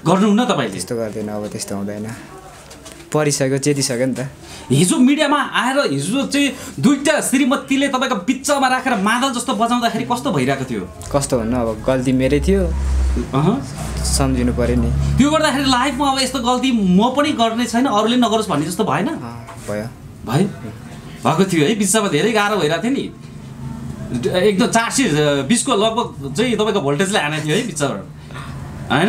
गर्नुहुन्न तपाईले? त्यस्तो गर्दैन अब, त्यस्तो हुँदैन, परिसक्यो चेतिसक्यो नि त। हिजो मिडियामा आएर हिजो चाहिँ दुईटा श्रीमतीले तपाईँको बिचमा राखेर मादल जस्तो बजाउँदाखेरि कस्तो भइरहेको थियो? कस्तो भन्नु, अब गल्ती मेरै थियो, सम्झिनु पर्यो नि। त्यो गर्दाखेरि लाइफमा अब यस्तो गल्ती म पनि गर्ने छैन, अरूले नगरोस् भन्ने जस्तो भएन? भयो भएको थियो है, बिचमा धेरै गाह्रो भइरहेको थियो नि, एकदम 420 को लगभग चाहिँ तपाईँको भोल्टेजले हानेको थियो है बिचबाट, होइन?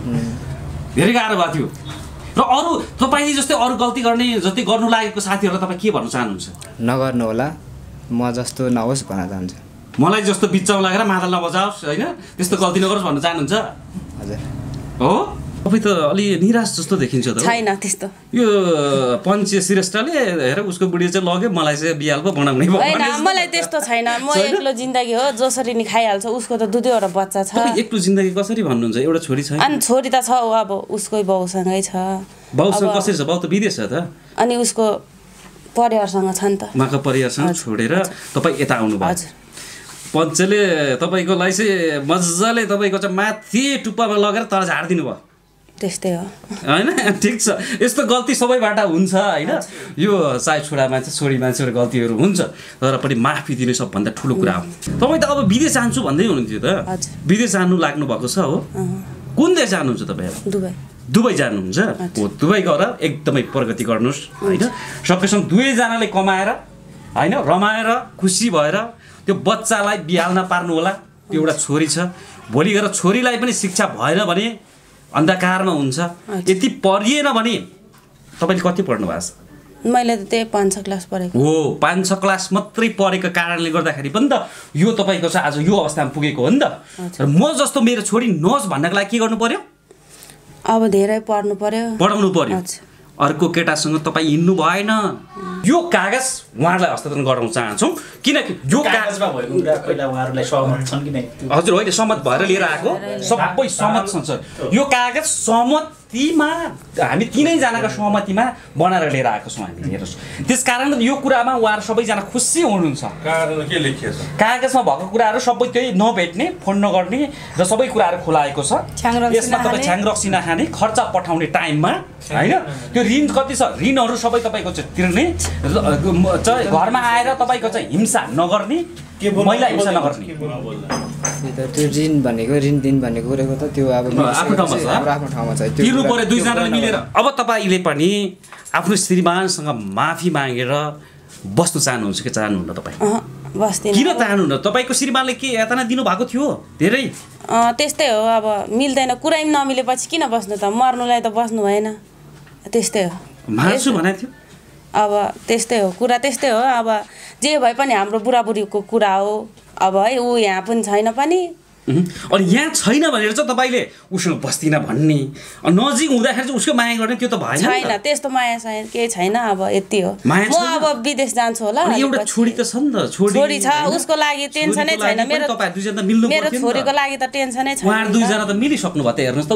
धेरै गाह्रो भएको थियो। र अरू तपाईँले जस्तै अरू गल्ती गर्ने जति गर्नु लागेको साथीहरूलाई तपाईँ के भन्न चाहनुहुन्छ? नगर्नु होला, म जस्तो नहोस् भन्न चाहन्छु। मलाई जस्तो बिचमा लागेर मादल नबजाओस्, होइन, त्यस्तो गल्ती नगरोस् भन्न चाहनुहुन्छ? हजुर। हो, तपाईँ त अलि निराश जस्तो देखिन्छ त। छैन त्यस्तो। यो पञ्च श्रेष्ठले हेर उसको बुढी चाहिँ लग्यो, मलाई चाहिँ बिहाल पो बनाउने भयो। होइन, मलाई त्यस्तो छैन, म एक्लो जिन्दगी हो, जसरी नि खाइहाल्छ। उसको त 2-2 वटा बच्चा छ। एक्लो जिन्दगी कसरी भन्नुहुन्छ? एउटा छोरी छ। अनि छोरी त छ, अब उसकै बाउसँगै छ। बाउसँग कसरी छ? बाउ त विदेश छ त। अनि उसको परिवारसँग छ नि त। उहाँको परिवारसँग छोडेर तपाईँ यता आउनु भयो। पञ्चले तपाईँकोलाई चाहिँ मजाले तपाईँको चाहिँ माथि टुप्पामा लगेर तर झारिदिनु भयो। त्यस्तै हो, होइन? ठिक छ, यस्तो गल्ती सबैबाट हुन्छ, होइन? यो चाहे छोरा मान्छे छोरी मान्छेको गल्तीहरू हुन्छ, तर पनि माफी दिने सबभन्दा ठुलो कुरा हो। तपाईँ त अब विदेश जान्छु भन्दै हुनुहुन्थ्यो त, विदेश जानु लाग्नु भएको छ हो? कुन देश जानुहुन्छ तपाईँ? दुबई जानुहुन्छ हो? दुबई गएर एकदमै प्रगति गर्नुहोस्, होइन? सकेसम्म दुवैजनाले कमाएर, होइन, रमाएर खुसी भएर त्यो बच्चालाई बिहाल्न पार्नु होला। त्यो एउटा छोरी छ, भोलि गएर छोरीलाई पनि शिक्षा भएन भने अन्धकारमा हुन्छ। यति पढिएन भने तपाईँले कति पढ्नु भएको छ? मैले त त्यही 5 क्लास पढेको हो। 5 क्लास मात्रै पढेको कारणले गर्दाखेरि पनि त यो तपाईँको चाहिँ आज यो अवस्थामा पुगेको हो नि त। र म जस्तो मेरो छोरी नहोस् भन्नको लागि के गर्नु पर्यो? अब धेरै पढ्नु पर्यो, पढाउनु पर्यो। अर्को केटासँग तपाईँ हिँड्नु भएन। यो कागज उहाँहरूलाई हस्तान्तरण गराउन चाहन्छौँ, किनकि यो कागजमा भएको कुरा पहिला उहाँहरूलाई सहमत छन् कि नै? हजुर, होइन, सहमत भएर लिएर आएको, सबै सहमत छन् सर। यो कागज सहमतिमा हामी तीनैजनाको सहमतिमा बनाएर लिएर आएको छौँ हामी। हेर्नुहोस्, त्यस कारण यो कुरामा उहाँहरू सबैजना खुसी हुनुहुन्छ। कागजमा के लेखिएको छ? कागजमा भएको कुराहरू सबै त्यही नभेट्ने, फोन नगर्ने र सबै कुराहरू खुलाएको छ। यसमा तपाईँ छ्याङ रक्सी नखाने, खर्च पठाउने टाइममा, होइन? त्यो ऋण कति छ, ऋणहरू सबै तपाईँको चाहिँ तिर्ने, घरमा आएर तपाईँको चाहिँ हिंसा नगर्ने, महिला हिंसा नगर्ने। त्यो ऋण भनेको, ऋण दिन भनेको कुराको त त्यो अब आफ्नो ठाउँमा छ, तिर्नु पर्यो दुईजनाले मिलेर। अब तपाईँले पनि आफ्नो श्रीमानसँग माफी मागेर बस्नु चाहनुहुन्छ कि चाहनुहुन्न? तपाईँ किन चाहनुहुन्न? तपाईँको श्रीमानले के यातना दिनुभएको थियो धेरै? त्यस्तै हो, अब मिल्दैन, कुरै नमिलेपछि किन बस्नु त? मर्नुलाई त बस्नु भएन, त्यस्तै हो। मार्छु भनेको थियो। अब त्यस्तै हो, कुरा त्यस्तै हो। अब जे भए पनि हाम्रो बुढाबुढीको कुरा हो। अब है, ऊ यहाँ पनि छैन पनि, अनि यहाँ छैन भनेर चाहिँ तपाईँले उसँग बस्दिनँ भन्ने, नजिक हुँदाखेरि चाहिँ उसको माया गर्ने, त्यो त भएन। छैन त्यस्तो माया केही छैन। अब यति हो, म अब विदेश जान्छु होला। एउटा छोरी त छ नि त, छोरी छ, उसको लागि टेन्सनै छैन। मेरो छोरीको लागि त टेन्सनै छैन। उहाँहरू दुईजना त मिलिसक्नु भयो त। हेर्नुहोस्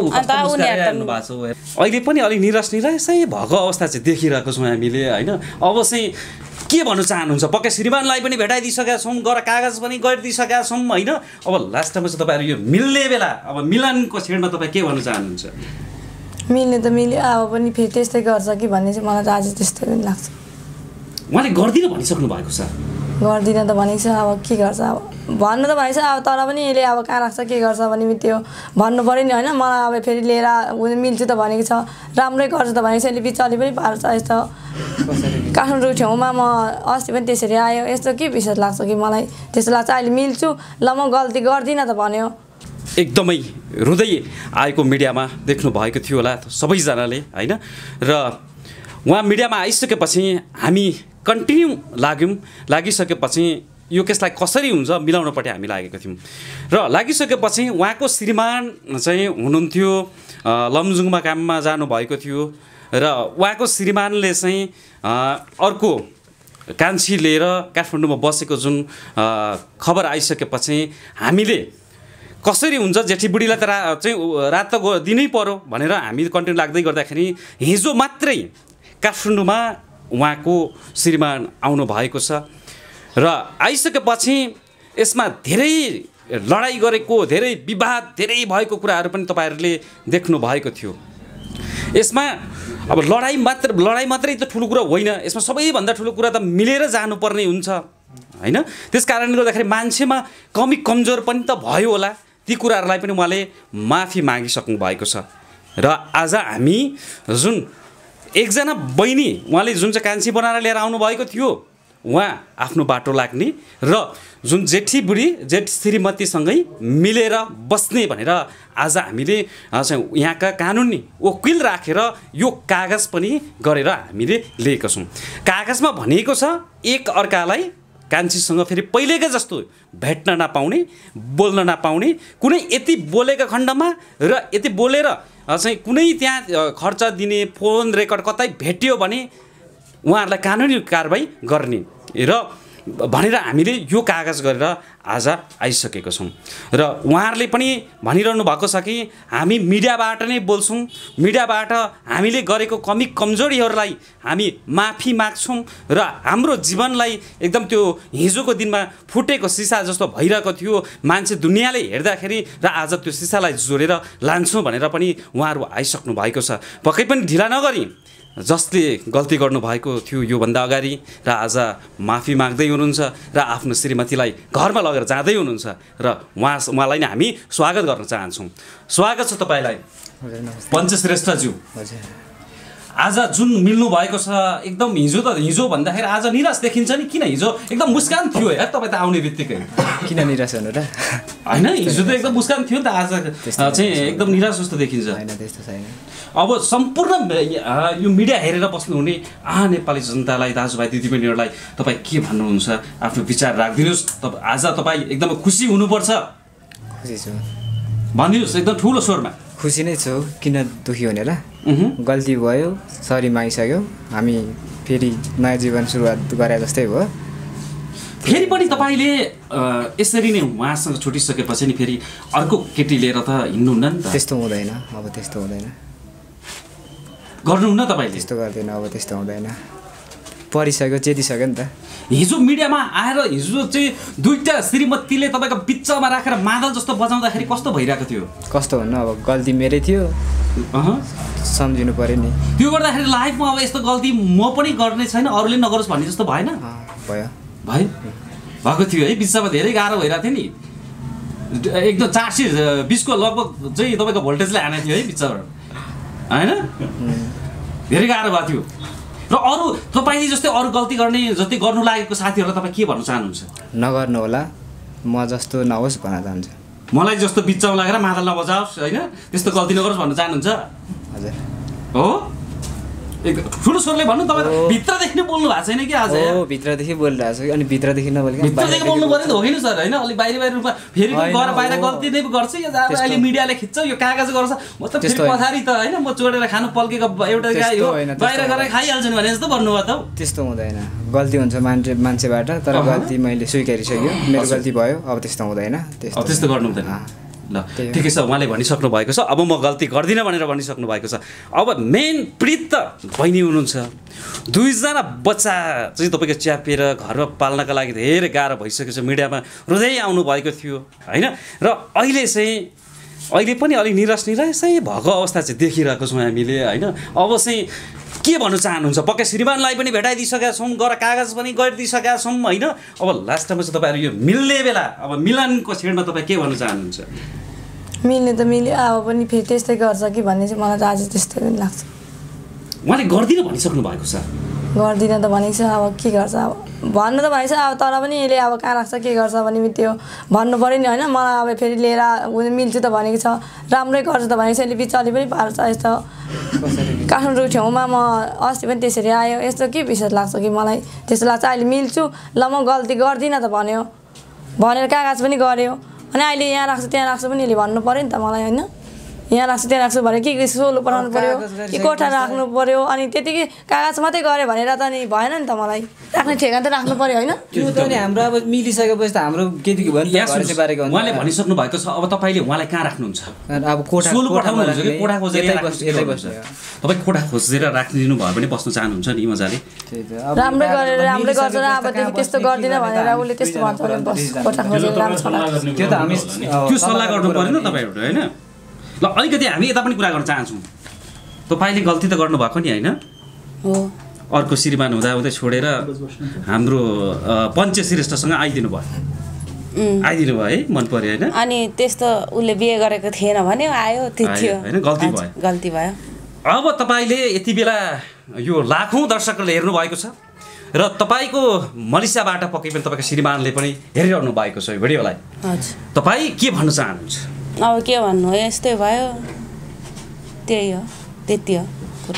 त, अहिले पनि अलिक निराशै भएको अवस्था चाहिँ देखिरहेको छौँ हामीले, होइन? अब चाहिँ के भन्नु चाहनुहुन्छ? पक्कै श्रीमानलाई पनि भेटाइदिइसकेका छौँ, गएर कागज पनि गरिदिइसकेका छौँ, होइन? अब लास्टमा चाहिँ तपाईँहरू यो मिल्ने बेला, अब मिलनको क्षणमा तपाईँ के भन्नु चाहनुहुन्छ? मिल्ने त मिल्यो, अब पनि फेरि त्यस्तै गर्छ कि भन्ने चाहिँ मलाई त आज त्यस्तै पनि लाग्छ। उहाँले गर्दिनँ भनिसक्नु भएको छ। गर्दिनँ त भनेको छ, अब के गर्छ? अब भन्नु त भनेको छ, अब तर पनि यसले अब कहाँ राख्छ, के गर्छ भने त्यो भन्नु पऱ्यो नि, होइन? मलाई अब फेरि लिएर मिल्छु त भनेको छ, राम्रै गर्छु त भनेको छ। यसले बिचली पनि पार्छ। यस्तो काठमाडौँ ठाउँमा म अस्ति पनि त्यसरी आयो, यस्तो के विशेष लाग्छ कि मलाई त्यस्तो लाग्छ अहिले मिल्छु, ल म गल्ती गर्दिनँ त भन्यो। एकदमै रुँदै आएको मिडियामा देख्नु भएको थियो होला सबैजनाले, होइन? र उहाँ मिडियामा आइसकेपछि हामी कन्टिन्यू लागिसकेपछि यो केसलाई कसरी हुन्छ मिलाउनपट्टि हामी लागेको थियौँ। र लागिसकेपछि उहाँको श्रीमान चाहिँ हुनुहुन्थ्यो, लमजुङमा काममा जानुभएको थियो, र उहाँको श्रीमानले चाहिँ अर्को कान्छी लिएर काठमाडौँमा बसेको जुन खबर आइसकेपछि हामीले कसरी हुन्छ जेठी बुढीलाई त चाहिँ रात त दिनै पर्यो भनेर हामी कन्टिन्यू लाग्दै गर्दाखेरि हिजो मात्रै काठमाडौँमा उहाँको श्रीमान आउनु भएको छ। र आइसकेपछि यसमा धेरै लडाइँ गरेको, धेरै विवाद धेरै भएको कुराहरू पनि तपाईँहरूले देख्नु भएको थियो। यसमा अब लडाइँ मात्रै त ठुलो कुरा होइन, यसमा सबैभन्दा ठुलो कुरा त मिलेर जानुपर्ने हुन्छ हैन। त्यस कारणले गर्दाखेरि मान्छेमा कमी कमजोर पनि त भयो होला, ती कुराहरूलाई पनि उहाँले माफी मागिसक्नु भएको छ। र आज हामी जुन एकजना बहिनी उहाँले जुन चाहिँ कान्छी बनाएर लिएर आउनुभएको थियो, उहाँ आफ्नो बाटो लाग्ने र जुन जेठी बुढी जेठ श्रीमतीसँगै मिलेर बस्ने भनेर आज हामीले यहाँका कानुनी वकिल राखेर यो कागज पनि गरेर हामीले लिएका छौँ। कागजमा भनिएको छ एक अर्कालाई कान्छीसँग फेरि पहिलेकै जस्तो भेट्न नपाउने, बोल्न नपाउने, कुनै यति बोलेका खण्डमा र यति बोलेर चाहिँ कुनै त्यहाँ खर्च दिने फोन रेकर्ड कतै भेटियो भने उहाँहरूलाई कानुनी कारबाही गर्ने र भनेर हामीले यो कागज गरेर आज आइसकेको छौँ। र उहाँहरूले पनि भनिरहनु भएको छ कि हामी मिडियाबाट नै बोल्छौँ, मिडियाबाट हामीले गरेको कमी कमजोरीहरूलाई हामी माफी माग्छौँ र हाम्रो जीवनलाई एकदम त्यो हिजोको दिनमा फुटेको सिसा जस्तो भइरहेको थियो, मान्छे दुनियाँले हेर्दाखेरि र आज त्यो सिसालाई जोडेर लान्छौँ भनेर पनि उहाँहरू आइसक्नु भएको छ। पक्कै पनि ढिला नगरी जसले गल्ती गर्नुभएको थियो योभन्दा अगाडि र आज माफी माग्दै हुनुहुन्छ र आफ्नो श्रीमतीलाई घरमा लगेर जाँदै हुनुहुन्छ र उहाँलाई नै हामी स्वागत गर्न चाहन्छौँ। स्वागत छ तपाईँलाई पञ्चश्रेष्ठज्यू। आज जुन मिल्नु भएको छ एकदम हिजो भन्दाखेरि आज निराश देखिन्छ नि, किन हिजो एकदम मुस्कान थियो यार तपाईँ त आउने बित्तिकै। किन निराश हुनु र? होइन हिजो त एकदम मुस्कान थियो नि त, आज चाहिँ एकदम निराश जस्तो देखिन्छ। होइन त्यस्तो छैन। अब सम्पूर्ण यो मिडिया हेरेर बस्नुहुने नेपाली जनतालाई, दाजुभाइ दिदीबहिनीहरूलाई तपाईँ के भन्नुहुन्छ? आफ्नो विचार राखिदिनुहोस्। आज तपाईँ एकदम खुसी हुनुपर्छ, खुसी छु भनिदिनुहोस् एकदम ठुलो स्वरमा। खुसी नै छु, किन दुखी हुने र? गल्ती भयो, सरी मागिसक्यो, हामी फेरि नयाँ जीवन सुरुवात गरे जस्तै भयो। फेरि पनि तपाईँले यसरी नै उहाँसँग छुटिसकेपछि नि फेरि अर्को केटी लिएर त हिँड्नुहुन्न नि त? त्यस्तो हुँदैन, अब त्यस्तो हुँदैन, गर्नुहुन्न तपाईँले? त्यस्तो गर्दैन, अब त्यस्तो हुँदैन, परिसक्यो चेतिसक्यो नि त। हिजो मिडियामा आएर हिजो चाहिँ दुईटा श्रीमतीले तपाईँको बिचमा राखेर मादल जस्तो बजाउँदाखेरि कस्तो भइरहेको थियो? कस्तो भन्नु, अब गल्ती मेरै थियो, सम्झिनु पऱ्यो नि। त्यो गर्दाखेरि लाइफमा अब यस्तो गल्ती म पनि गर्ने छैन, अरूले नगरोस् भन्ने जस्तो भएन? भयो भएको थियो है, बिचमा धेरै गाह्रो भइरहेको थियो नि, एकदम 420 को लगभग चाहिँ तपाईँको भोल्टेजले हानेको थियो है बिचबाट, होइन? धेरै गाह्रो भएको थियो। र अरू तपाईँले जस्तै अरू गल्ती गर्ने जति गर्नु लागेको साथीहरूलाई तपाईँ के भन्न चाहनुहुन्छ? नगर्नु होला, म जस्तो नहोस् भन्न चाहन्छु। मलाई जस्तो बिचमा लागेर मादल नबजाओस्, होइन त्यस्तो गल्ती नगरोस् भन्न चाहनुहुन्छ? हजुर हो, ठुलो स्वरले भन्नु। तपाईँ भित्रदेखि नै बोल्नु भएको छैन कि आज? हो, भित्रदेखि बोलिरहेको छु, अनि भित्रदेखि नबोलिकन भित्रदेखि बोल्नु पऱ्यो नि त, हो कि सर? होइन अलिक बाहिर रूपमा फेरि गएर बाहिर गल्ती नै गर्छ, यो अहिले मिडियाले खिच्छ, यो कागज गर्छ, म त फेरि पछाडि त होइन म चोडेर खानु पल्केको एउटा गाई हो, बाहिर गएर खाइहाल्छु नि भने जस्तो भन्नुभयो त। त्यस्तो हुँदैन, गल्ती हुन्छ मान्छेबाट, तर गल्ती मैले स्वीकारिसक्यो, मेरो गल्ती भयो, अब त्यस्तो हुँदैन, त्यस्तो गर्नु हुँदैन। ल ठिकै छ, उहाँले भनिसक्नु भएको छ, अब म गल्ती गर्दिनँ भनेर भनिसक्नु भएको छ। अब मेन पीडित त बहिनी हुनुहुन्छ, दुईजना बच्चा चाहिँ तपाईँको च्यापेर घरमा पाल्नका लागि धेरै गाह्रो भइसकेको छ, मिडियामा रुँदै आउनु भएको थियो होइन? र अहिले पनि अलिक निराशै भएको अवस्था चाहिँ देखिरहेको छौँ हामीले होइन? अब चाहिँ के भन्नु चाहनुहुन्छ? पक्कै श्रीमानलाई पनि भेटाइदिइसकेका छौँ, गएर कागज पनि गरिदिइसकेका छौँ होइन? अब लास्टमा चाहिँ तपाईँहरू यो मिल्ने बेला, अब मिलनको छेडमा तपाईँ के भन्नु चाहनुहुन्छ? मिल्ने त मिल्यो, अब पनि फेरि त्यस्तै गर्छ कि भन्ने चाहिँ मलाई त आज त्यस्तै पनि लाग्छ। उहाँले गर्दिनँ भनिसक्नु भएको छ? गर्दिनँ त भनेको छ, अब के गर्छ, अब भन्नु त भनेको छ, अब तर पनि यसले अब कहाँ राख्छ के गर्छ भने त्यो भन्नु पऱ्यो नि होइन? मलाई अब फेरि लिएर मिल्छु त भनेको छ, राम्रै गर्छ त भनेको छ, यसले बिचली पनि पार्छ। यस्तो काठमाडौँ ठाउँमा म अस्ति पनि त्यसरी आयो, यस्तो के विशेष लाग्छ कि मलाई त्यस्तो लाग्छ। अहिले मिल्छु, ल म गल्ती गर्दिनँ त भन्यो, भनेर कागज पनि गऱ्यो, अनि अहिले यहाँ राख्छु त्यहाँ राख्छु पनि यसले भन्नु पऱ्यो नि त मलाई, होइन? यहाँ राख्छु त्यहाँ राख्छु भने कि सोलो पठाउनु पर्यो कि कोठा राख्नु पर्यो अनि त्यतिकै कागज मात्रै गऱ्यो भनेर त नि भएन नि त मलाई राख्ने ठेगान त राख्नु पर्यो होइन त्यो त नि हाम्रो अब मिलिसकेपछि त हाम्रो केटीको भयो उहाँले भनिसक्नु भएको छ अब तपाईँले उहाँलाई कहाँ राख्नुहुन्छ अब कोठा सोलो पठाउनुहुन्छ कि कोठा खोजेर तपाईँ कोठा खोजेर राखिदिनु भयो भने बस्नु चाहनुहुन्छ नि मजाले राम्रै गरेर राम्रै गर्छ र अबदेखि त्यस्तो गर्दिनँ भनेर उसले त्यस्तो भन्छ भने बस कोठा खोजेर राम्रो त्यो त हामी त्यो सल्लाह गर्नु पर्यो नि तपाईँहरू होइन ल अलिकति हामी यता पनि कुरा गर्न चाहन्छौँ तपाईँले गल्ती त गर्नुभएको नि होइन हो अर्को श्रीमान हुँदा छोडेर हाम्रो पञ्च श्रेष्ठसँग आइदिनु भयो है मन पर्यो होइन अनि त्यस्तो उसले बिहे गरेको थिएन भने आयो थियो होइन गल्ती भयो अब तपाईँले यति बेला यो लाखौँ दर्शकहरूले हेर्नु भएको छ र तपाईँको मलेसियाबाट पक्कै पनि तपाईँको श्रीमानले पनि हेरिरहनु भएको छ यो भिडियोलाई हजुर तपाईँ के भन्न चाहनुहुन्छ अब के भन्नु यस्तै भयो त्यही हो त्यति हो कुरा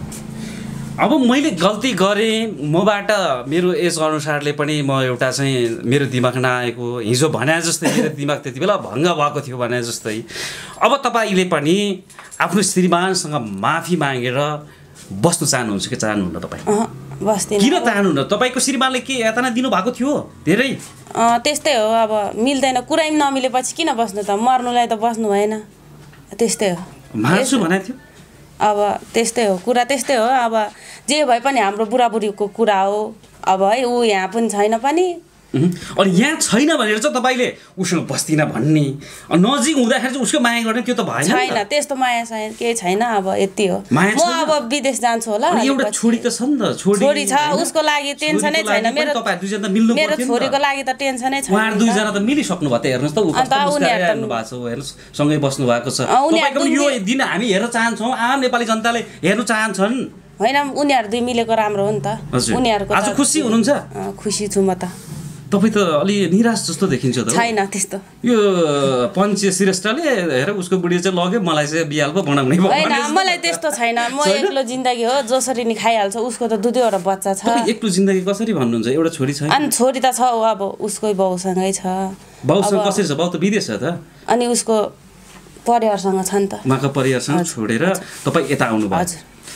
अब मैले गल्ती गरेँ मबाट मेरो एज अनुसारले पनि म एउटा चाहिँ मेरो दिमाग नआएको हिजो भने जस्तै मेरो दिमाग त्यति बेला भङ्ग भएको थियो भने जस्तै अब तपाईँले पनि आफ्नो श्रीमानसँग माफी मागेर बस्नु चाहनुहुन्छ कि चाहनुहुन्न तपाईँ बस्दिनँ किन चाहनुहुन्न तपाईँको श्रीमानले के यातना दिनुभएको थियो धेरै त्यस्तै हो अब मिल्दैन कुरै नमिलेपछि किन बस्नु त मर्नुलाई त बस्नु भएन त्यस्तै हो मार्छु भनेको थियो अब त्यस्तै हो कुरा त्यस्तै हो अब जे भए पनि हाम्रो बुढाबुढीको कुरा हो अब है ऊ यहाँ पनि छैन पनि अनि यहाँ छैन भनेर चाहिँ तपाईँले उसँग बस्दिनँ भन्ने नजिक हुँदाखेरि चाहिँ उसको माया गर्ने त्यो त भएन छैन त्यस्तो माया छैन केही छैन अब यति हो म अब विदेश जान्छु होला एउटा छोरी त छ नि त छोरी छ उसको लागि टेन्सनै छैन मेरो छोरीको लागि त टेन्सनै छैन उहाँहरू दुईजना त मिलिसक्नु भयो त हेर्नुहोस् त ऊ कस्तो मुस्काएर हेर्नु भएको छ हेर्नुहोस् सँगै बस्नु भएको छ तपाईँको यो दिन हामी हेर्न चाहन्छौँ आम नेपाली जनताले हेर्नु चाहन्छन् होइन उनीहरू दुई मिलेको राम्रो हो नि त उनीहरूको आज खुसी हुनुहुन्छ खुसी छु म त तपाईँ त अलि निराश जस्तो देखिन्छ त छैन त्यस्तो यो पञ्च श्रेष्ठले हेर उसको बुढी चाहिँ लग्यो मलाई चाहिँ बिहाल पो बनाउने भयो होइन मलाई त्यस्तो छैन म एक्लो जिन्दगी हो जसरी नि खाइहाल्छ उसको त दुईवटा बच्चा छ एक्लो जिन्दगी कसरी भन्नुहुन्छ एउटा छोरी छ अनि छोरी त छ अब उसकै बाउसँगै छ बाउसँग कसरी छ बाउ त विदेश छ त अनि उसको परिवारसँग छ नि त उहाँको परिवारसँग छोडेर तपाईँ यता आउनु भयो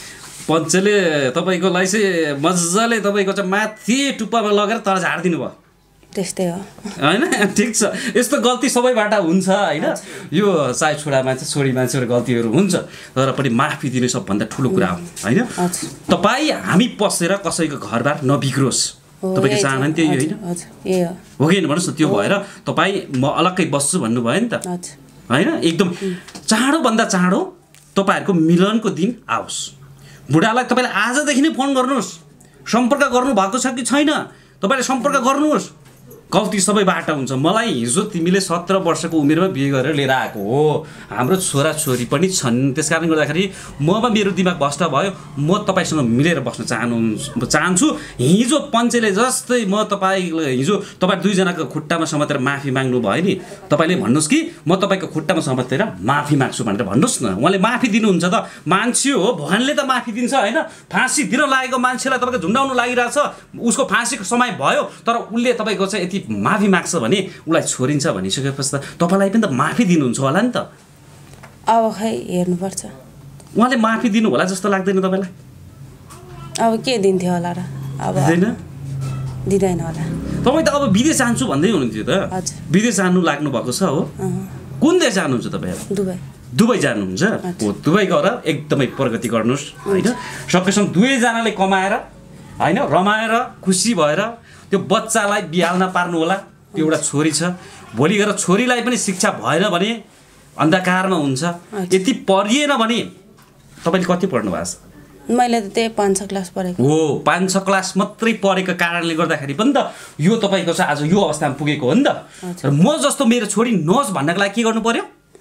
पञ्चले तपाईँकोलाई चाहिँ मजाले तपाईँको चाहिँ माथि टुप्पामा लगेर तर झारिदिनु भयो त्यस्तै हो होइन ठिक छ यस्तो गल्ती सबैबाट हुन्छ होइन यो चाहे छोरा मान्छे छोरी मान्छेहरू गल्तीहरू हुन्छ तर पनि माफी दिनु सबभन्दा ठुलो कुरा हो होइन तपाईँ हामी पसेर कसैको घरबार नबिग्रोस् तपाईँको चाहना नि त्यही होइन हो कि भन्नुहोस् न त्यो भएर तपाईँ म अलग्गै बस्छु भन्नुभयो नि त होइन एकदम चाँडोभन्दा चाँडो तपाईँहरूको मिलनको दिन आओस् बुढालाई तपाईँले आजदेखि नै फोन गर्नुहोस् सम्पर्क गर्नुभएको छ कि छैन तपाईँले सम्पर्क गर्नुहोस् गल्ती सबैबाट हुन्छ मलाई हिजो तिमीले 17 वर्षको उमेरमा बिहे गरेर लिएर आएको हो हाम्रो छोराछोरी पनि छन् त्यस कारणले गर्दाखेरि ममा मेरो दिमाग भ्रष्ट भयो म तपाईँसँग मिलेर बस्न चाहन्छु हिजो पञ्चले जस्तै म तपाईँले हिजो तपाईँ दुईजनाको खुट्टामा समातेर माफी माग्नु भयो नि तपाईँले भन्नुहोस् कि म तपाईँको खुट्टामा समातेर माफी माग्छु भनेर भन्नुहोस् न उहाँले माफी दिनुहुन्छ त मान्छे हो भगवानले त माफी दिन्छ होइन फाँसी दिन लागेको मान्छेलाई तपाईँको झुन्डाउनु लागिरहेछ उसको फाँसीको समय भयो तर उसले तपाईँको चाहिँ माफी माग्छ भने उसलाई छोडिन्छ भनिसकेपछि त तपाईँलाई पनि त माफी दिनुहुन्छ होला नि त अब खै हेर्नुपर्छ उहाँले माफी दिनु होला जस्तो लाग्दैन तपाईँलाई अब के दिन्थ्यो होला र अब दिँदैन होला तपाईँ त अब विदेश जान्छु भन्दै हुनुहुन्थ्यो त विदेश जानु लाग्नु भएको छ हो कुन देश जानुहुन्छ तपाईँ दुबई जानुहुन्छ हो दुबई गएर एकदमै प्रगति गर्नुहोस् होइन सकेसम्म दुवैजनाले कमाएर होइन रमाएर खुसी भएर त्यो बच्चालाई बिहाल्न पार्नु होला त्यो एउटा छोरी छ भोलि गएर छोरीलाई पनि शिक्षा भएन भने अन्धकारमा हुन्छ यति पढिएन भने तपाईँले कति पढ्नु भएको छ मैले त त्यही 5 क्लास पढेको हो 5 क्लास मात्रै पढेको कारणले गर्दाखेरि पनि त यो तपाईँको चाहिँ आज यो अवस्थामा पुगेको हो नि त र म जस्तो मेरो छोरी नहोस् भन्नको लागि के गर्नु पर्यो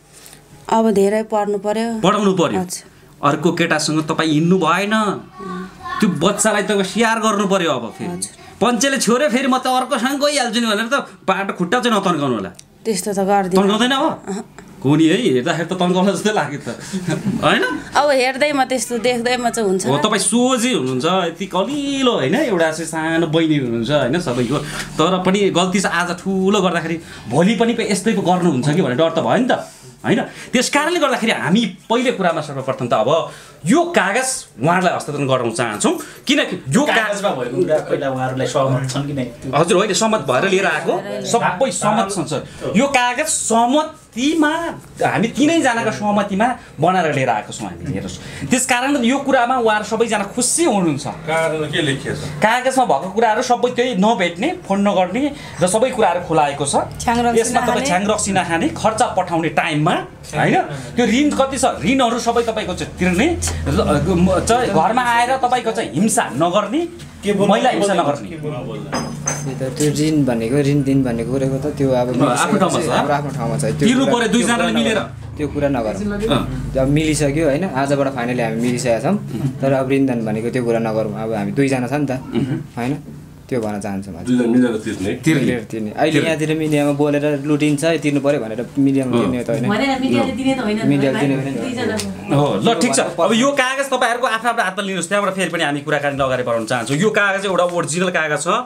अब धेरै पढ्नु पर्यो पढाउनु पर्यो अर्को केटासँग तपाईँ हिँड्नु भएन त्यो बच्चालाई तपाईँ स्याहार गर्नु पर्यो अब फेरि पञ्चले छोड्यो फेरि म त अर्कोसँग गइहाल्छु नि भनेर त बाटो खुट्टा चाहिँ नतन्काउनु होला त्यस्तो त गर्दिनँ तन्काउँदैन अब कोनी है हेर्दाखेरि त तन्काउला जस्तै लाग्यो त होइन अब हेर्दैमा त्यस्तो देख्दैमा चाहिँ हुन्छ हो तपाईँ सोझै हुनुहुन्छ यति कलिलो होइन एउटा चाहिँ सानो बहिनी हुनुहुन्छ होइन सबैको तर पनि गल्ती चाहिँ आज ठुलो गर्दाखेरि भोलि पनि यस्तै गर्नुहुन्छ कि भन्ने डर त भयो नि त होइन। त्यस कारणले गर्दाखेरि हामी पहिले कुरामा सर्वप्रथम त अब यो कागज उहाँहरूलाई हस्तान्तरण गराउन चाहन्छौँ, किनकि यो कागजमा भएको कुरा पहिला उहाँहरूलाई सहमत छन् कि नै? हजुर होइन, सहमत भएर लिएर आएको सबै सहमत छन् सर। यो कागज सहमतिमा हामी तिनैजनाको सहमतिमा बनाएर लिएर आएको छौँ हामी, हेर्नुहोस्। त्यस कारण यो कुरामा उहाँहरू सबैजना खुसी हुनुहुन्छ। कागजमा के लेखिएको छ? कागजमा भएको कुराहरू सबै त्यही नभेट्ने, फोन नगर्ने र सबै कुराहरू खुलाएको छ। यसमा तपाईँ छ्याङ रक्सी नखाने, खर्च पठाउने टाइममा होइन, त्यो ऋण कति छ ऋणहरू सबै तपाईँको चाहिँ तिर्ने, घरमा आएर तपाईँको चाहिँ हिंसा नगर्ने, महिला हिंसा नगर्ने। त्यो ऋण भनेको ऋण दिन भनेको कुराको त त्यो अब आफ्नो ठाउँमा छ, आफ्नो ठाउँमा छ, तिर्नु पर्यो दुईजनाले मिलेर। त्यो कुरा नगरौँ, अब मिलिसक्यो होइन, आजबाट फाइनली हामी मिलिसकेका छौँ। तर अब ऋणदान भनेको त्यो कुरा नगरौँ, अब हामी दुईजना छ नि त होइन, त्यो भन्न चाहन्छु म। तिर्ने अहिले यहाँतिर मिडियामा बोलेर लुटिन्छ तिर्नु पर्यो भनेर मिडियामा तिर्ने त होइन, मिडियाले दिने हो। ल ठिक छ, अब यो कागज तपाईँहरूको आफ्नो आफ्नो हातमा लिनुहोस्, त्यहाँबाट फेरि पनि हामी कुराकानी अगाडि बढाउन चाहन्छौँ। यो कागज एउटा ओरिजिनल कागज छ।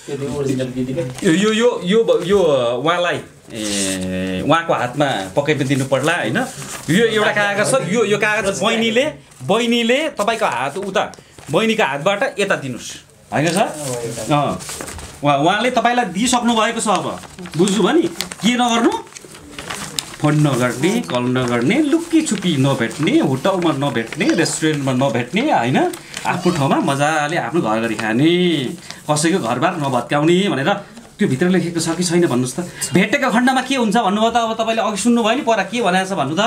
यो उहाँलाई उहाँको हातमा पक्कै पनि दिनु पर्ला होइन। यो एउटा कागज छ, यो कागज बहिनीले तपाईँको हात उता बहिनीको हातबाट यता दिनुहोस् होइन सर। उहाँले तपाईँलाई दिइसक्नु भएको छ। अब बुझ्नुभयो नि, के नगर्नु, फोन नगर्ने, कल नगर्ने, लुक्की छुप्पी नभेट्ने, होटलमा नभेट्ने, रेस्टुरेन्टमा नभेट्ने होइन, आफ्नो ठाउँमा मजाले आफ्नो घर गरी खाने, कसैको घरबार नभत्काउने भनेर त्यो भित्र लेखेको छ कि छैन भन्नुहोस् त। भेटेको खण्डमा के हुन्छ भन्नुभयो त, अब तपाईँले अघि सुन्नुभयो नि, पर के भनेको छ भन्नु त।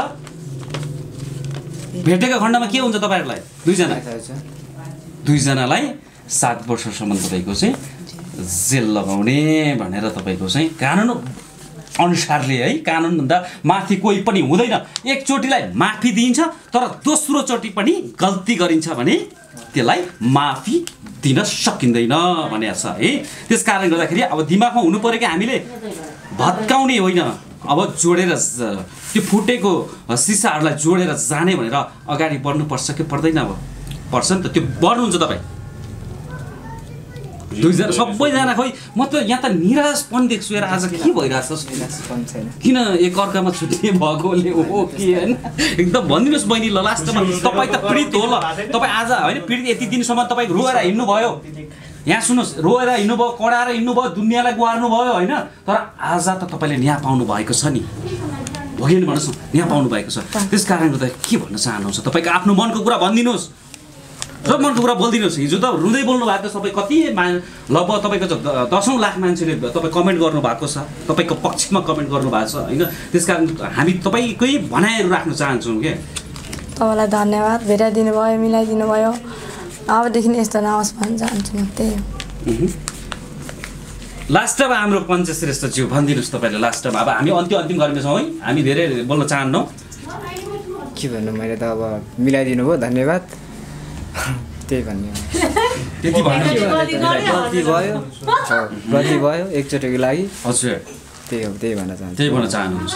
भेटेको खण्डमा के हुन्छ तपाईँहरूलाई दुईजनालाई 7 वर्षसम्म तपाईँको चाहिँ जेल लगाउने भनेर तपाईँको चाहिँ कानुन अनुसारले है, कानुनभन्दा माथि कोही पनि हुँदैन। एकचोटिलाई माफी दिइन्छ, तर दोस्रोचोटि पनि गल्ती गरिन्छ भने त्यसलाई माफी दिन सकिँदैन भनेको छ है। त्यस कारणले गर्दाखेरि अब दिमागमा हुनु पऱ्यो कि हामीले भत्काउने होइन, अब जोडेर त्यो फुटेको सिसाहरूलाई जोडेर जाने भनेर अगाडि बढ्नुपर्छ कि पर्दैन? अब पर्छ नि त, त्यो बढ्नुहुन्छ तपाईँ दुईजना सबैजना। खोइ म त यहाँ त निराशपन देख्छु यार, आज के भइरहेछ किन एकअर्कामा छुट्टिए भएकोले हो कि होइन? एकदम भनिदिनुहोस् बहिनी, ल लास्टमा तपाईँ त पीडित हो। ल तपाईँ आज होइन पीडित यति दिनसम्म तपाईँ रोएर हिँड्नुभयो, यहाँ सुन्नुहोस्, रोएर हिँड्नुभयो, कडाएर हिँड्नुभयो, दुनियाँलाई गुहार्नु भयो होइन, तर आज त तपाईँले न्याय पाउनु भएको छ नि, हो कि भन्नुहोस् न, न्याय पाउनु भएको छ। त्यस कारणले गर्दा के भन्न चाहनुहुन्छ तपाईँको आफ्नो मनको कुरा भनिदिनुहोस्, सब मनको कुरा बोलिदिनुहोस्। हिजो त रुँदै बोल्नु भएको छ, तपाईँ कति लगभग तपाईँको 10औं लाख मान्छेले तपाईँ कमेन्ट गर्नुभएको छ, तपाईँको पक्षमा कमेन्ट गर्नुभएको छ होइन। त्यस कारण हामी तपाईँकै भनाइहरू राख्न चाहन्छौँ क्या। तपाईँलाई धन्यवाद, भेटाइदिनु भयो, मिलाइदिनु भयो, अबदेखि यस्तो नहोस् भन्न चाहन्छु म। त्यही हो। लास्टमा हाम्रो पञ्चश्रेष्ठज्यू भनिदिनुहोस् तपाईँले लास्टमा। अब हामी अन्तिम गर्नेछौँ है, हामी धेरै बोल्न चाहन्नौँ। के भन्नु, मैले त अब मिलाइदिनु भयो, धन्यवाद, त्यही भन्ने हो। त्यति भन्नु गल्ती भयो एकचोटिको लागि। हजुर त्यही हो, त्यही भन्न चाहन्छु। त्यही भन्न चाहनुहुन्छ।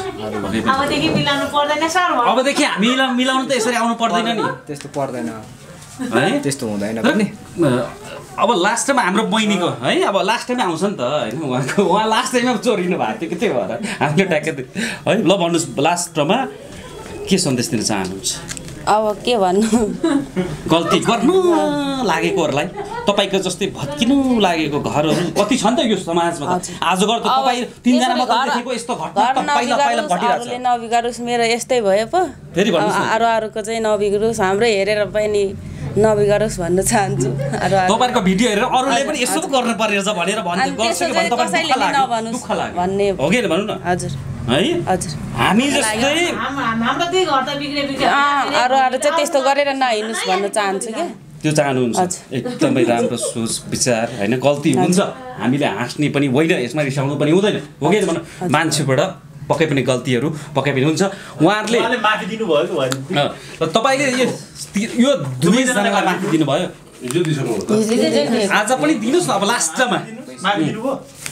अबदेखि हामी मिलाउनु त यसरी आउनु पर्दैन नि, त्यस्तो पर्दैन है, त्यस्तो हुँदैन पनि। अब लास्ट टाइम हाम्रो बहिनीको है, अब लास्ट टाइममै आउँछ नि त होइन, उहाँ लास्ट टाइममा चोरिनु भएको थियो कि, त्यही भएर हामीले ट्याक्कै है। ल भन्नुहोस्, लास्टमा के सन्देश दिन चाहनुहुन्छ? अब के भन्नु, गल्ती गर्नु लागेकोहरूलाई, तपाईँको जस्तै भत्किनु लागेको घरहरू कति छन् त यो समाजमा। आजकल त तपाईँ तिनजना मात्र देखेको यस्तो घटना पहिला घटिरहेछ। नबिगारोस्, मेरो यस्तै भयो पो, फेरि भन्नुहोस्, अरूको चाहिँ नबिगारोस्, हाम्रो हेरेर पनि नबिगारोस् भन्न चाहन्छु। तपाईँको भिडियो हेरेर अरूले पनि यसो गर्नु पर्ने रहेछ भनेर गर्छ कि भन्नु कसैले नभनोस् भन्ने हो कि भन्नु न। हजुर है, हजुर, हामी जस्तै अरू चाहिँ त्यस्तो गरेर नहिँड्नुहोस् भन्न चाहन्छु क्या। त्यो चाहनुहुन्छ, एकदमै राम्रो सोच विचार होइन। गल्ती हुन्छ, हामीले हाँस्ने पनि होइन, यसमा रिसाउनु पनि हुँदैन, हो कि भन्नु। मान्छेबाट पक्कै पनि गल्तीहरू पक्कै पनि हुन्छ। उहाँहरूले माफी दिनुभयो कि तपाईँले यो दुवैजनालाई माफी दिनुभयो, आज पनि दिनुहोस् न। अब लास्टमा माफी दिनुभयो,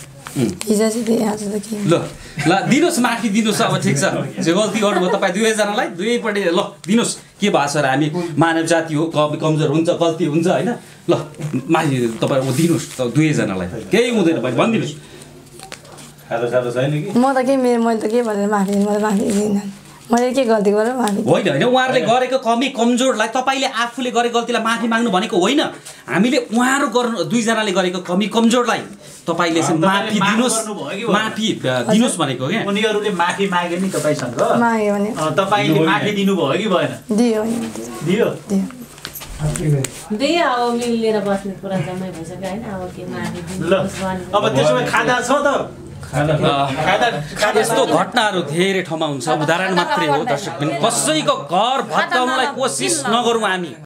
ल दिनुहोस्, माफी दिनुहोस्। अब ठिक छ, जे गल्ती गर्नुभयो तपाईँ दुवैजनालाई, दुवैपट्टि ल दिनुहोस्। के भएको छ र हामी मानव जाति हो, कमजोर हुन्छ, गल्ती हुन्छ होइन। ल माफी तपाईँ दिनुहोस् दुवैजनालाई, केही हुँदैन भने भनिदिनुहोस्। खाजा छैन कि म त के मैले त के भनेर माफी दिनु, मैले माफी दिन्न। मैले के गल्ती गरेँ माफी होइन होइन उहाँहरूले गरेको कमी कमजोरलाई तपाईँले आफूले गरेको गल्तीलाई माफी माग्नु भनेको होइन हामीले उहाँहरू गर्नु दुईजनाले गरेको कमी कमजोरलाई तपाईँले चाहिँ माफी दिनुहोस् माफी दिनुहोस् भनेको क्या उनीहरूले माफी मागे नि तपाईँसँग माग्यो भने तपाईँले माफी दिनुभयो कि भएन दियो दियो दियो अब मिलेर बस्ने कुरा जम्मै भइसक्यो होइन अब के माफी ल अब त्यसो भए खाजा छ त यस्तो घटनाहरू धेरै ठाउँमा हुन्छ उदाहरण मात्रै हो दर्शक पनि कसैको घर भत्काउनलाई कोसिस नगरौँ हामी